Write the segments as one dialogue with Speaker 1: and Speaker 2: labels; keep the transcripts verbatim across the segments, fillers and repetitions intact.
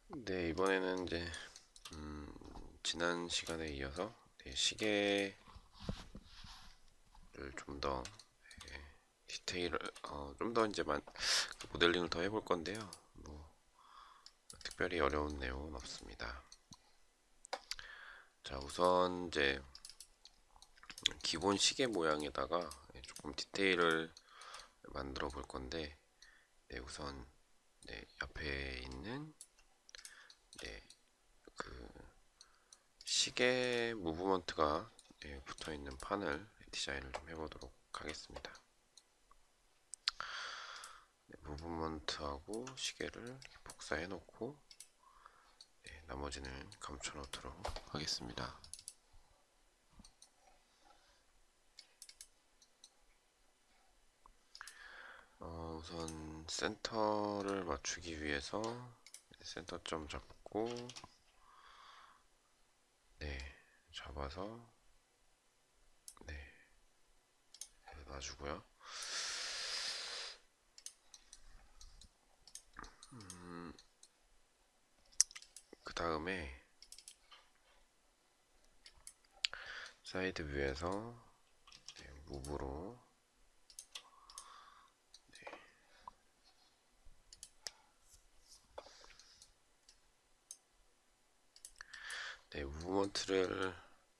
Speaker 1: 네, 이번에는 이제 음, 지난 시간에 이어서 네, 시계를 좀 더 디테일을 어, 좀 더 이제 만, 그 모델링을 더 해볼 건데요. 뭐 특별히 어려운 내용은 없습니다. 자, 우선 이제 기본 시계 모양에다가 조금 디테일을 만들어 볼 건데, 네, 우선 네, 옆에 있는 네, 그 시계 무브먼트가 네, 붙어 있는 판을 디자인을 좀 해보도록 하겠습니다. 네, 무브먼트하고 시계를 복사해 놓고 네, 나머지는 감춰 놓도록 하겠습니다. 어, 우선 센터를 맞추기 위해서 센터점 잡고 네, 잡아서 네, 놔주고요. 음, 그 다음에 사이드 뷰에서 네, 무브로 네, 무브먼트를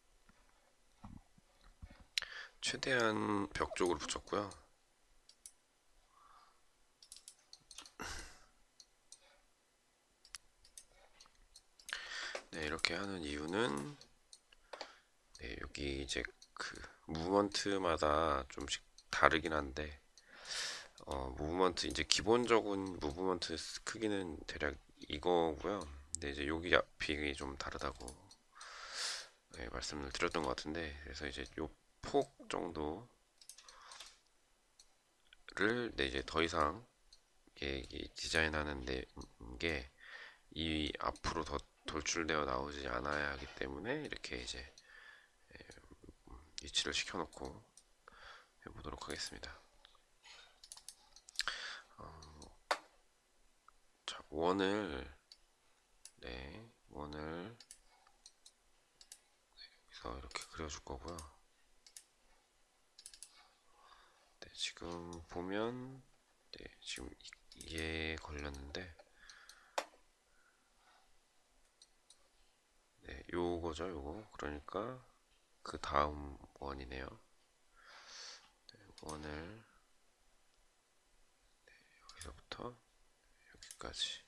Speaker 1: 최대한 벽 쪽으로 붙였고요. 네, 이렇게 하는 이유는 네, 여기 이제 그 무브먼트마다 좀씩 다르긴 한데 어, 무브먼트 이제 기본적인 무브먼트 크기는 대략 이거고요. 근데 이제 여기 앞이 좀 다르다고 네, 말씀을 드렸던 것 같은데 그래서 이제 요 폭 정도를 네, 이제 더 이상 이게 디자인하는 게 이 앞으로 더 돌출되어 나오지 않아야 하기 때문에 이렇게 이제 위치를 시켜놓고 해보도록 하겠습니다. 자, 원을 네, 원을 여기서 이렇게 그려줄 거고요. 네, 지금 보면 네, 지금 이게 걸렸는데 네, 요거죠, 요거. 그러니까 그 다음 원이네요. 네, 원을 여기서부터 여기까지.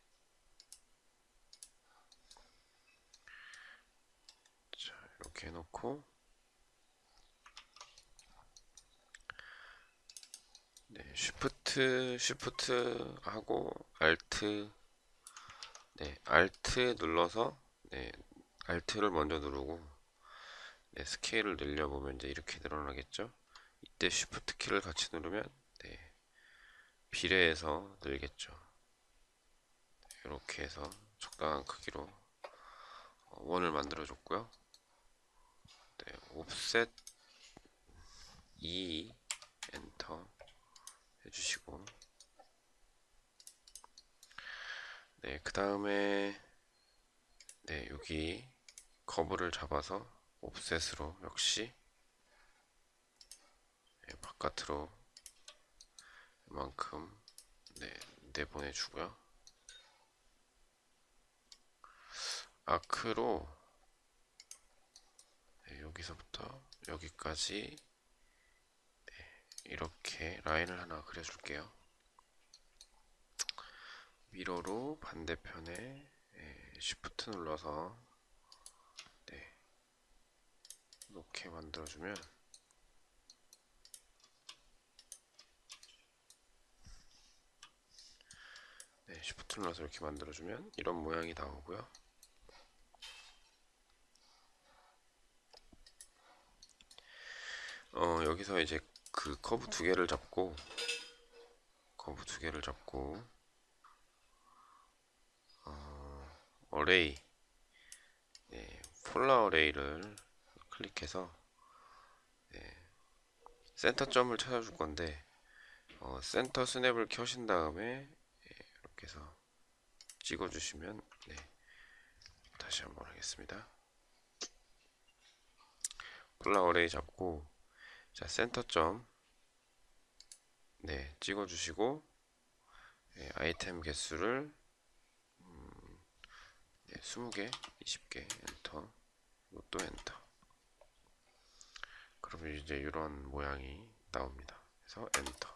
Speaker 1: 자, 이렇게 해놓고 네, 쉬프트, 쉬프트 하고 알트, 네, 알트 눌러서 네, 알트를 먼저 누르고 네, 스케일을 늘려보면 이제 이렇게 늘어나겠죠? 이때 쉬프트 키를 같이 누르면 네, 비례해서 늘겠죠. 이렇게 해서 적당한 크기로 원을 만들어 줬고요. 네, 옵셋 이 엔터 해주시고 네, 그 다음에 네, 여기 커브를 잡아서 옵셋으로 역시 네, 바깥으로 이만큼 네, 내보내주고요. 아크로 네, 여기서부터 여기까지 이렇게 라인을 하나 그려줄게요. 미러로 반대편에 예, 쉬프트 눌러서 네, 이렇게 만들어주면 네, 쉬프트 눌러서 이렇게 만들어주면 이런 모양이 나오고요. 어, 여기서 이제 그 커브 두 개를 잡고 커브 두 개를 잡고 어레이 네, 폴라 어레이를 클릭해서 네, 센터점을 찾아줄 건데 어, 센터 스냅을 켜신 다음에 예, 이렇게 해서 찍어주시면, 네, 다시 한번 하겠습니다. 폴라 어레이 잡고, 자, 센터점, 네, 찍어주시고, 네, 아이템 개수를 네, 스무 개, 이십 개, 엔터, 또 엔터. 그러면 이제 이런 모양이 나옵니다. 그래서 엔터.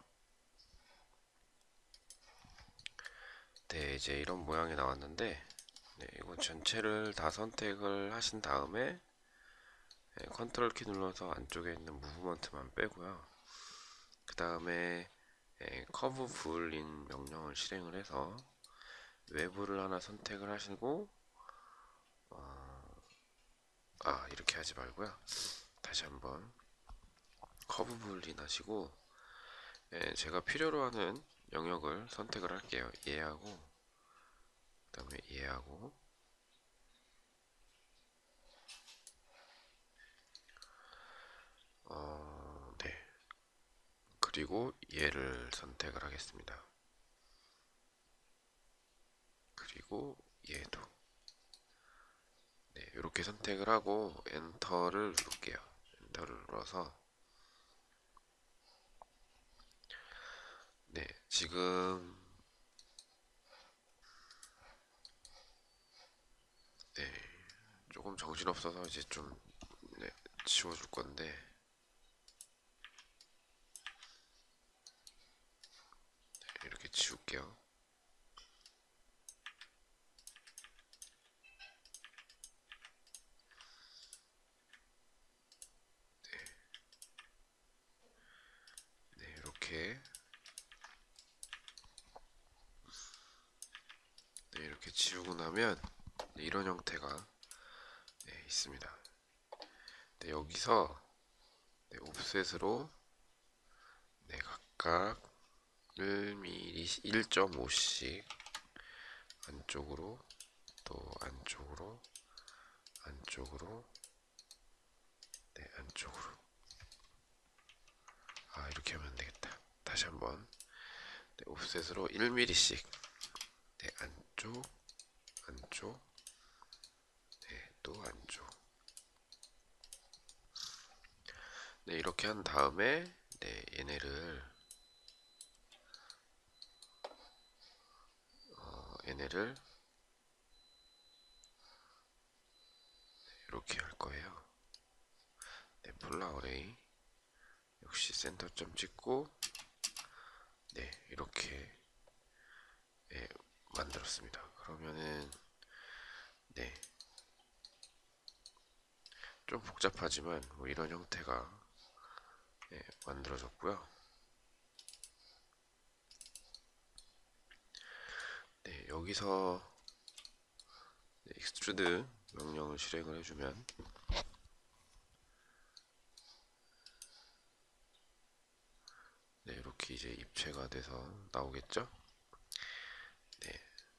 Speaker 1: 네, 이제 이런 모양이 나왔는데, 네, 이거 전체를 다 선택을 하신 다음에 네, 컨트롤 키 눌러서 안쪽에 있는 무브먼트만 빼고요. 그 다음에 네, 커브 부을린 명령을 실행을 해서 외부를 하나 선택을 하시고, 어, 아 이렇게 하지 말고요. 다시 한번 커브 부을린 하시고, 네, 제가 필요로 하는 영역을 선택을 할게요. 얘하고, 그 다음에 얘하고, 어, 네. 그리고 얘를 선택을 하겠습니다. 그리고 얘도. 네, 이렇게 선택을 하고 엔터를 누를게요. 엔터를 눌러서 네, 지금 네, 조금 정신없어서 이제 좀 네, 지워줄 건데 네, 이렇게 지울게요. 네, 이렇게 네, 이렇게 지우고 나면 네, 이런 형태가 네, 있습니다. 네, 여기서 네, 옵셋으로 네, 각각 일 밀리미터, 일 점 오씩 안쪽으로 또 안쪽으로 안쪽으로 네, 안쪽으로. 아, 이렇게 하면 되겠다. 다시 한번 네, 옵셋으로 일 밀리미터씩 네, 안쪽 안쪽 네, 또 안쪽. 네, 이렇게 한 다음에 네, 얘네를 어, 얘네를 이렇게 할 거예요. 네, 폴라 어레이 역시 센터점 찍고 네, 이렇게 네, 만들었습니다. 그러면은 네, 좀 복잡하지만 뭐 이런 형태가 네, 만들어졌고요. 네, 여기서 네, 익스트루드 명령을 실행을 해주면 네, 이렇게 이제 입체가 돼서 나오겠죠? 네,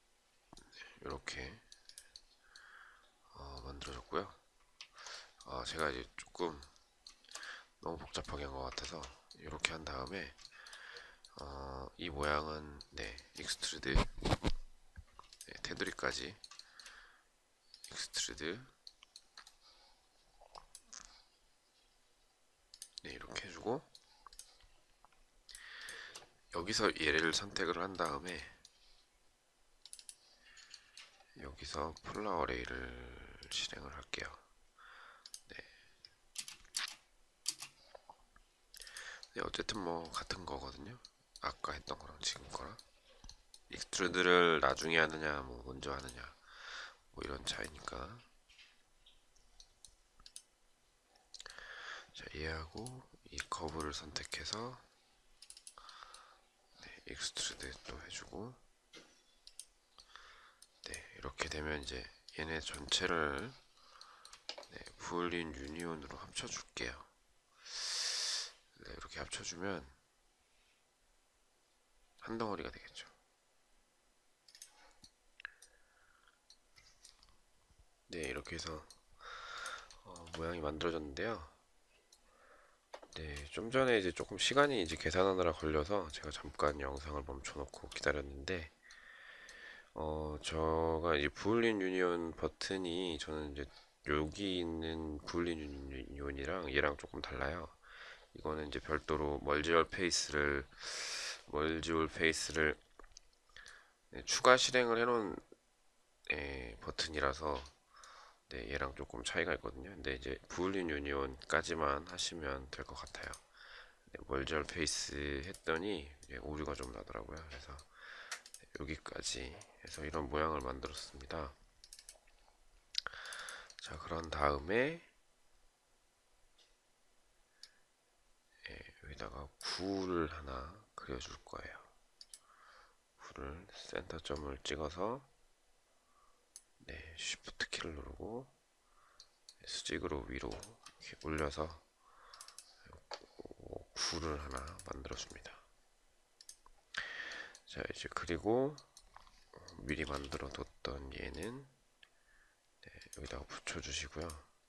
Speaker 1: 이렇게 어, 만들어졌고요. 어, 제가 이제 조금 너무 복잡하게 한 것 같아서 이렇게 한 다음에 어, 이 모양은 네, 익스트루드 네, 테두리까지 익스트루드 네, 이렇게 해주고 여기서 얘를 선택을 한 다음에 여기서 폴라 어레이를 실행을 할게요. 네. 네, 어쨌든 뭐 같은 거거든요. 아까 했던 거랑 지금 거랑 익스트루드를 나중에 하느냐 뭐 먼저 하느냐 뭐 이런 차이니까. 자, 얘하고 이 커브를 선택해서 네, 익스트루드 또 해주고 네, 이렇게 되면 이제 얘네 전체를 네, 부울린 유니온으로 합쳐줄게요. 네, 이렇게 합쳐주면 한 덩어리가 되겠죠. 네, 이렇게 해서 어, 모양이 만들어졌는데요. 네, 좀 전에 이제 조금 시간이 이제 계산하느라 걸려서 제가 잠깐 영상을 멈춰놓고 기다렸는데 어, 저가 이제 부울린 유니온 버튼이 저는 이제 여기 있는 부울린 유니온이랑 얘랑 조금 달라요. 이거는 이제 별도로 멀지얼 페이스를 멀지올 페이스를 네, 추가 실행을 해놓은 예, 버튼이라서 네, 얘랑 조금 차이가 있거든요. 근데 이제 부울린 유니온까지만 하시면 될 것 같아요. 네, 멀지얼 페이스 했더니 예, 오류가 좀 나더라고요. 그래서 여기까지 해서 이런 모양을 만들었습니다. 자, 그런 다음에 예, 여기다가 구를 하나 그려줄 거예요. 구를 센터점을 찍어서 네, 쉬프트 키를 누르고 수직으로 위로 이렇게 올려서 구를 하나 만들어 줍니다. 자, 이제 그리고 미리 만들어 뒀던 얘는 네, 여기다가 붙여 주시고요.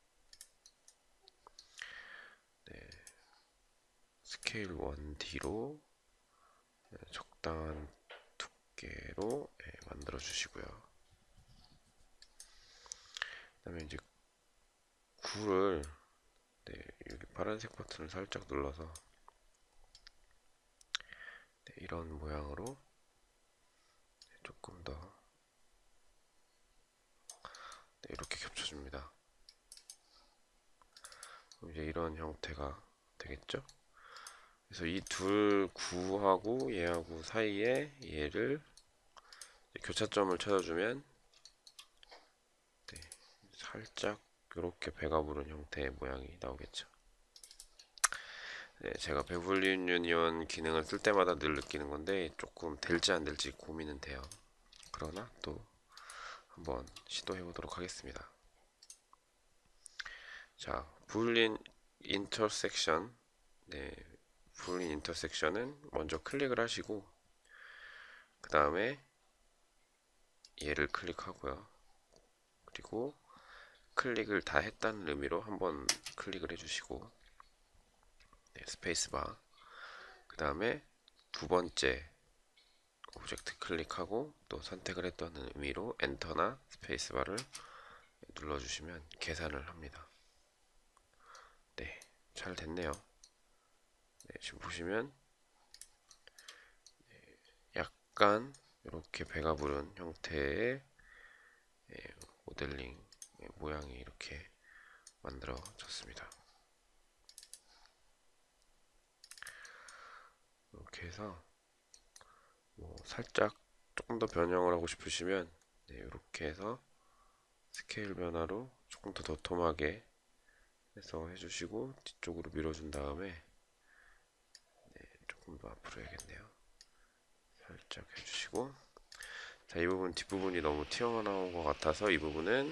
Speaker 1: 네, 스케일 원 디로 적당한 두께로 네, 만들어 주시고요. 그 다음에 이제 구를 네, 여기 파란색 버튼을 살짝 눌러서 네, 이런 모양으로 네, 조금 더 네, 이렇게 겹쳐줍니다. 그럼 이제 이런 형태가 되겠죠? 그래서 이 둘 구하고 얘하고 사이에 얘를 교차점을 찾아주면 네, 살짝 이렇게 배가 부른 형태의 모양이 나오겠죠. 네, 제가 베블린 유니온 기능을 쓸 때마다 늘 느끼는 건데 조금 될지 안 될지 고민은 돼요. 그러나 또 한번 시도해 보도록 하겠습니다. 자, 불린 인터섹션 네, 불린 인터섹션은 먼저 클릭을 하시고 그 다음에 얘를 클릭하고요. 그리고 클릭을 다 했다는 의미로 한번 클릭을 해주시고 네, 스페이스바 그 다음에 두 번째 오브젝트 클릭하고 또 선택을 했다는 의미로 엔터나 스페이스바를 눌러주시면 계산을 합니다. 네, 잘 됐네요. 네, 지금 보시면 약간 이렇게 배가 부른 형태의 모델링 모양이 이렇게 만들어졌습니다. 이렇게 해서 뭐 살짝 조금 더 변형을 하고 싶으시면 네, 이렇게 해서 스케일 변화로 조금 더 도톰하게 해서 해주시고 뒤쪽으로 밀어준 다음에 네, 조금 더 앞으로 해야겠네요. 살짝 해주시고 자, 이 부분 뒷부분이 너무 튀어나온 것 같아서 이 부분은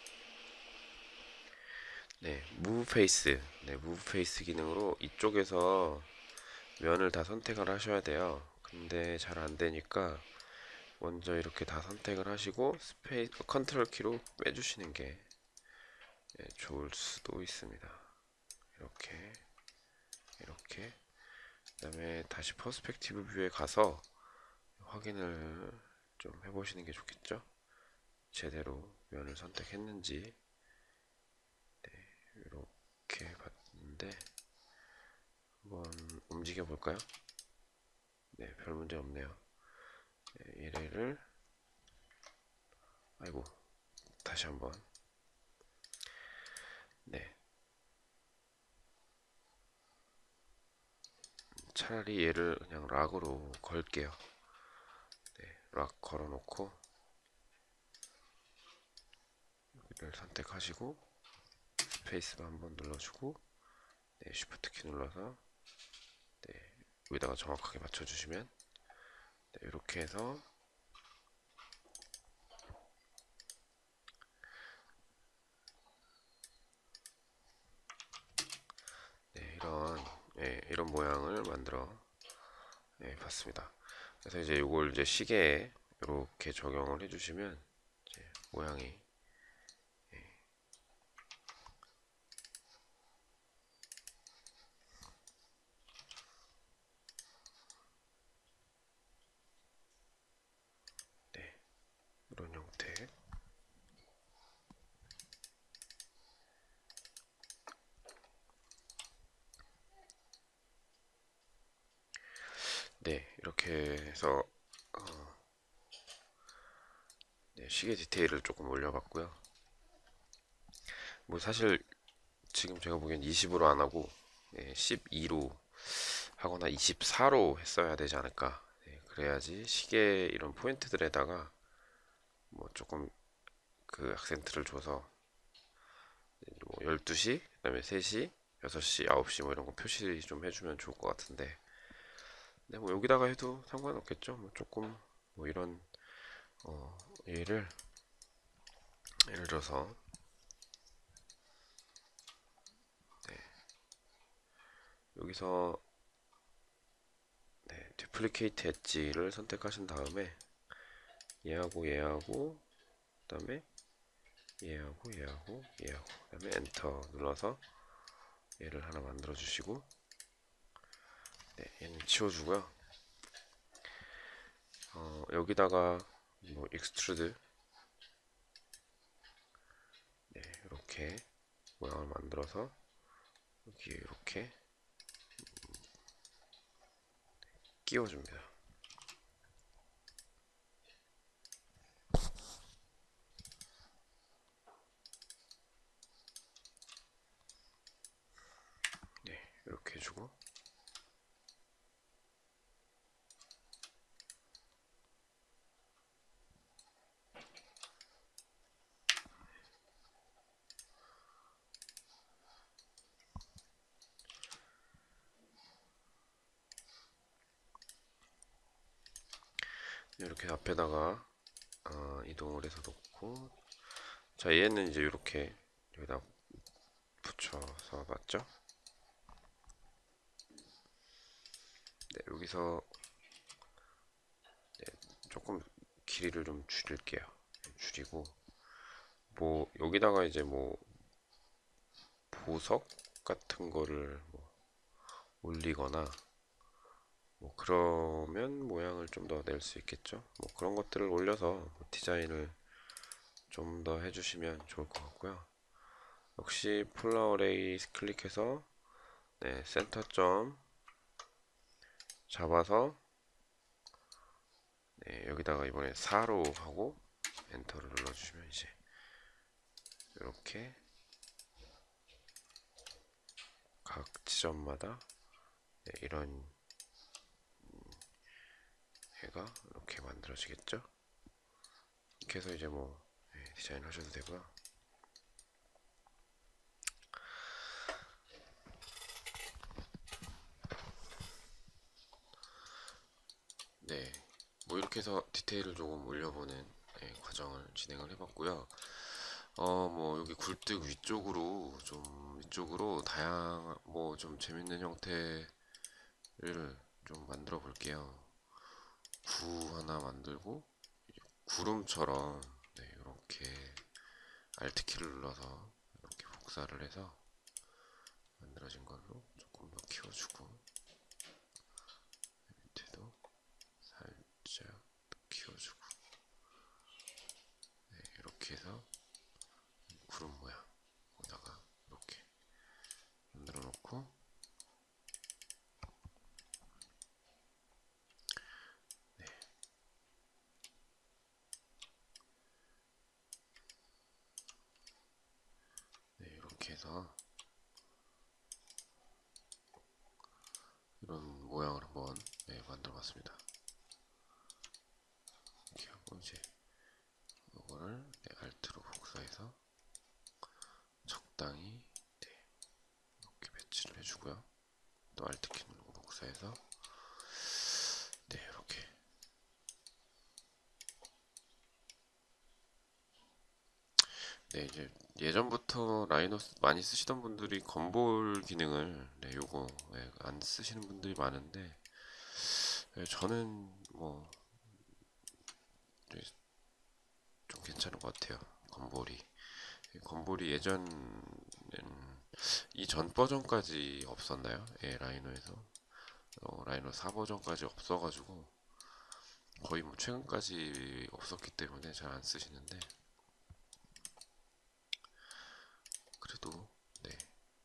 Speaker 1: 네, 무브 페이스 네, 무브 페이스 기능으로 이쪽에서 면을 다 선택을 하셔야 돼요. 근데 잘 안되니까 먼저 이렇게 다 선택을 하시고 스페이스 컨트롤 키로 빼주시는 게 네, 좋을 수도 있습니다. 이렇게 이렇게 그 다음에 다시 퍼스펙티브 뷰에 가서 확인을 좀 해보시는 게 좋겠죠. 제대로 면을 선택했는지 네, 이렇게 봤는데 한번 움직여 볼까요? 네, 별 문제 없네요. 네, 얘를 아이고 다시 한번 네, 차라리 얘를 그냥 락으로 걸게요. 네, 락 걸어 놓고 여기를 선택하시고 스페이스바 한번 눌러주고 네, 쉬프트 키 눌러서 네, 여기다가 정확하게 맞춰주시면 네, 이렇게 해서 네, 이런 네, 이런 모양을 만들어 네, 봤습니다. 그래서 이제 이걸 이제 시계에 이렇게 적용을 해주시면 이제 모양이 네, 네, 이렇게 해서 어, 네, 시계 디테일을 조금 올려봤고요. 뭐 사실 지금 제가 보기엔 이십으로 안 하고 네, 십이로 하거나 이십사로 했어야 되지 않을까. 네, 그래야지 시계 이런 포인트들에다가 뭐 조금 그 악센트를 줘서 뭐 열두 시, 그다음에 세 시, 여섯 시, 아홉 시 뭐 이런 거 표시 좀 해주면 좋을 것 같은데. 네, 뭐 여기다가 해도 상관없겠죠. 뭐 조금 뭐 이런 어, 얘를 예를 들어서 네, 여기서 네, 디플리케이트 엣지를 선택하신 다음에 얘하고 얘하고 그다음에 얘하고 얘하고 얘하고 그다음에 엔터 눌러서 얘를 하나 만들어 주시고 네, 얘는 치워주고요. 어, 여기다가 뭐 익스트루드 네, 이렇게 모양을 만들어서 여기 이렇게 끼워줍니다. 네, 이렇게 해주고 이렇게 앞에다가 어, 이동을 해서 놓고 자 얘는 이제 이렇게 여기다 붙여서 맞죠? 네, 여기서 네, 조금 길이를 좀 줄일게요. 줄이고 뭐 여기다가 이제 뭐 보석 같은 거를 뭐 올리거나 뭐 그러면 모양을 좀 더 낼 수 있겠죠. 뭐 그런 것들을 올려서 뭐 디자인을 좀 더 해주시면 좋을 것 같고요. 역시 폴라 어레이 클릭해서 네, 센터점 잡아서 네, 여기다가 이번에 사로 하고 엔터를 눌러주시면 이제 이렇게 각 지점마다 네, 이런 해가 이렇게 만들어지겠죠. 이렇게 해서 이제 뭐 네, 디자인 하셔도 되고요. 네, 뭐 이렇게 해서 디테일을 조금 올려보는 네, 과정을 진행을 해봤고요. 어, 뭐 여기 굴뚝 위쪽으로 좀 위쪽으로 다양 뭐 좀 재밌는 형태를 좀 만들어 볼게요. 구 하나 만들고 구름처럼 네, 이렇게 Alt 키를 눌러서 이렇게 복사를 해서 만들어진 걸로 조금 더 키워주고 밑에도 살짝 더 키워주고 네, 이렇게 해서 구름 모양에다가 이렇게 만들어 놓고 네, 네, 이렇게 해서 이런 모양을 한번 네, 만들어 봤습니다. 이렇게 하고 이제 이거를 네, Alt로 복사해서 적당히 네, 이렇게 배치를 해주고요. 또 Alt 키 누르고 복사해서 네, 이렇게 네, 이제 예전부터 라이노 많이 쓰시던 분들이 건볼 기능을 네, 요거 네, 안 쓰시는 분들이 많은데 네, 저는 뭐 좀 괜찮은 것 같아요. 건볼이 건볼이 예전 이전 버전까지 없었나요? 예, 라이노에서 어, 라이노 사 버전까지 없어가지고 거의 뭐 최근까지 없었기 때문에 잘 안 쓰시는데 그래도 네,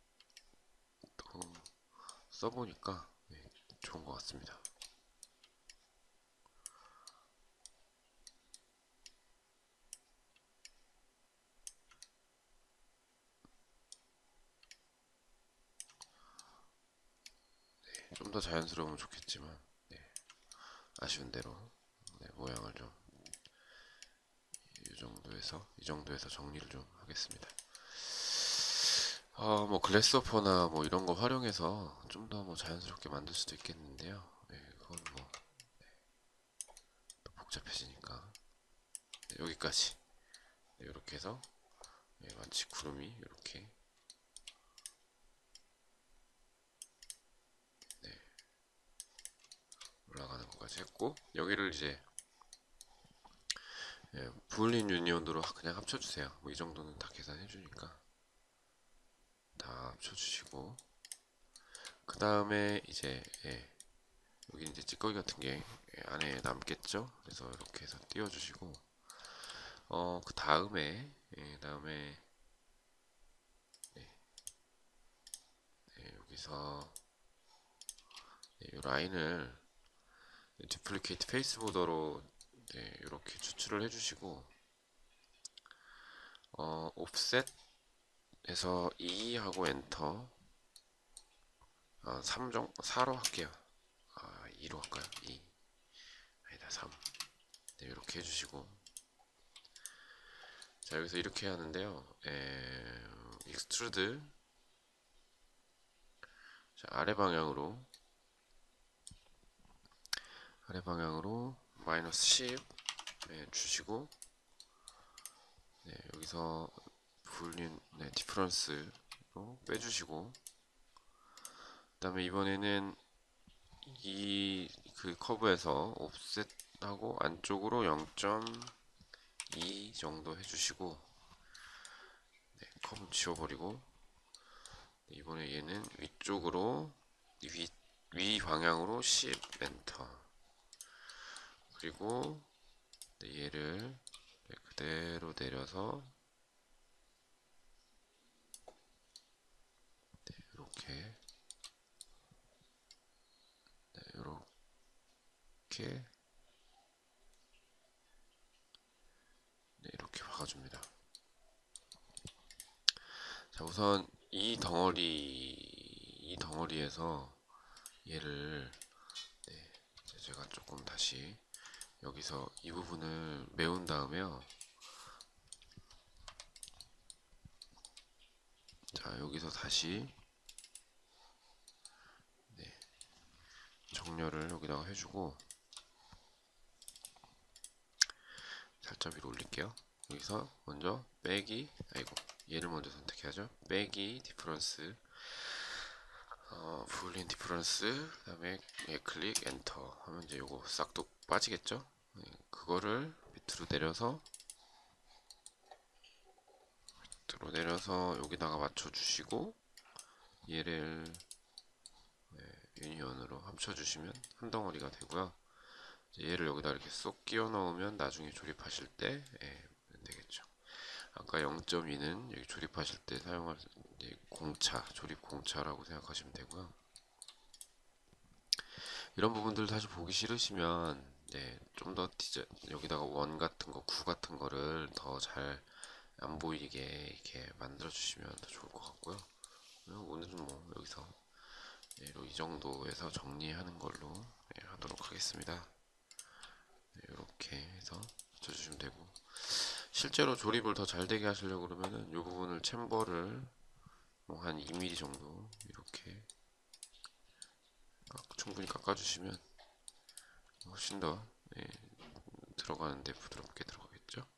Speaker 1: 또 써보니까 네, 좋은 것 같습니다. 더 자연스러우면 좋겠지만 네, 아쉬운 대로 네, 모양을 좀 이 정도에서 이 정도에서 정리를 좀 하겠습니다. 어, 뭐 글래스오퍼나 뭐 이런 거 활용해서 좀 더 뭐 자연스럽게 만들 수도 있겠는데요. 네, 그건 뭐 더 복잡해지니까 네, 여기까지 네, 이렇게 해서 네, 마치 구름이 이렇게 네, 올라가는 것까지 했고 여기를 이제 예, 부울린 유니온으로 그냥 합쳐주세요. 뭐 이 정도는 다 계산해주니까 다 합쳐주시고 그 다음에 이제 예, 여기 이제 찌꺼기 같은 게 예, 안에 남겠죠. 그래서 이렇게 해서 띄워주시고 어 그 다음에 예, 다음에 네, 네, 여기서 네, 이 라인을 디플리케이트 페이스 보더로 네, 이렇게 추출을 해주시고 어 옵셋에서 이 하고 엔터 아, 삼 정, 사로 할게요. 아, 이로 할까요? 이 아니다 삼 네, 이렇게 해주시고 자 여기서 이렇게 하는데요. 에, 익스트루드 자, 아래 방향으로 아래 방향으로 마이너스 십 네, 주시고 네, 여기서 불린 네, 디퍼런스로 빼주시고 그 다음에 이번에는 이 그 커브에서 옵셋하고 안쪽으로 영 점 이 정도 해주시고 네, 커브 지워버리고 네, 이번에 얘는 위쪽으로 위, 위 방향으로 십 엔터 그리고 네, 얘를 네, 그대로 내려서 네, 이렇게 네, 이렇게 네, 이렇게 박아줍니다. 자 우선 이 덩어리 이 덩어리에서 얘를 네, 제가 조금 다시 여기서 이 부분을 메운 다음에요. 자 여기서 다시 네, 정렬을 여기다가 해주고 살짝 위로 올릴게요. 여기서 먼저 빼기 아이고 얘를 먼저 선택해야죠. 빼기 디퍼런스 어, 부울린 디퍼런스 그 다음에 예, 클릭 엔터 하면 이제 요거 싹둑 빠지겠죠. 네, 그거를 밑으로 내려서 밑으로 내려서 여기다가 맞춰주시고 얘를 네, 유니온으로 합쳐주시면 한 덩어리가 되고요. 얘를 여기다 이렇게 쏙 끼워 넣으면 나중에 조립하실 때 예, 되겠죠. 아까 영 점 이는 여기 조립하실 때 사용할 공차, 조립 공차라고 생각하시면 되고요. 이런 부분들 사실 보기 싫으시면 네, 좀 더 디자 여기다가 원 같은 거, 구 같은 거를 더 잘 안 보이게 이렇게 만들어 주시면 더 좋을 것 같고요. 오늘은 뭐 여기서 네, 이 정도에서 정리하는 걸로 네, 하도록 하겠습니다. 네, 이렇게 해서 붙여주시면 되고 실제로 조립을 더 잘 되게 하시려고 그러면은 이 부분을 챔버를 뭐 한 이 밀리미터 정도 이렇게 충분히 깎아주시면 훨씬 더 예, 들어가는데 부드럽게 들어가겠죠.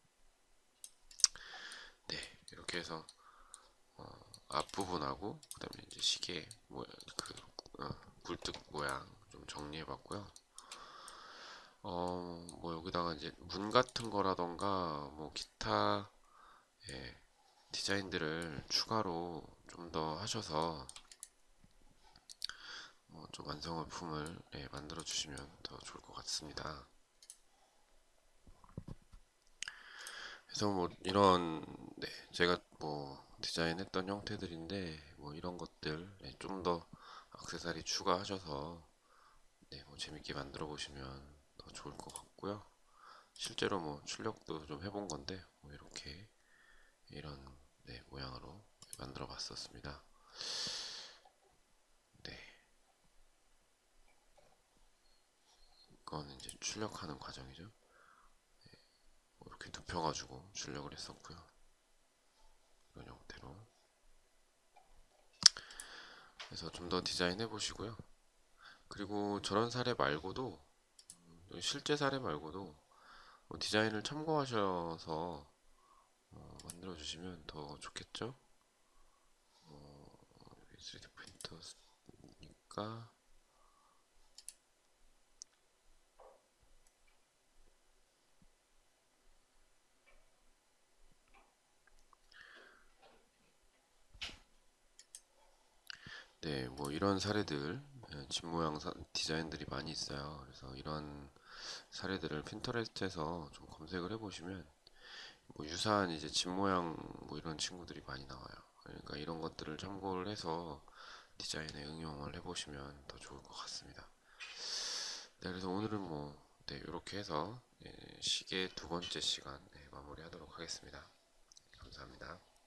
Speaker 1: 네, 이렇게 해서 어, 앞부분하고 그 다음에 이제 시계 모양 그 어, 굴뚝 모양 좀 정리해봤고요. 어, 뭐 여기다가 이제 문 같은 거라던가 뭐 기타 예, 디자인들을 추가로 좀 더 하셔서 어, 좀 완성품을 예, 만들어 주시면 더 좋을 것 같습니다. 그래서 뭐 이런 네, 제가 뭐 디자인했던 형태들인데 뭐 이런 것들 네, 좀 더 액세서리 추가하셔서 네, 뭐 재밌게 만들어 보시면 더 좋을 것 같고요. 실제로 뭐 출력도 좀 해본 건데 뭐 이렇게 이런 네, 모양으로 만들어 봤었습니다. 네. 이거는 이제 출력하는 과정이죠. 네, 뭐 이렇게 눕혀가지고 출력을 했었고요. 이런 형태로. 그래서 좀 더 디자인 해보시고요. 그리고 저런 사례 말고도 실제 사례 말고도 뭐 디자인을 참고하셔서 어, 만들어 주시면 더 좋겠죠. 어, 쓰리디 프린터니까 네, 뭐 이런 사례들 예, 집 모양 사- 디자인들이 많이 있어요. 그래서 이런 사례들을 핀터레스트에서 좀 검색을 해보시면 뭐 유사한 이제 집 모양 뭐 이런 친구들이 많이 나와요. 그러니까 이런 것들을 참고를 해서 디자인에 응용을 해보시면 더 좋을 것 같습니다. 네, 그래서 오늘은 뭐 네, 이렇게 해서 예, 시계 두 번째 시간 네, 마무리하도록 하겠습니다. 감사합니다.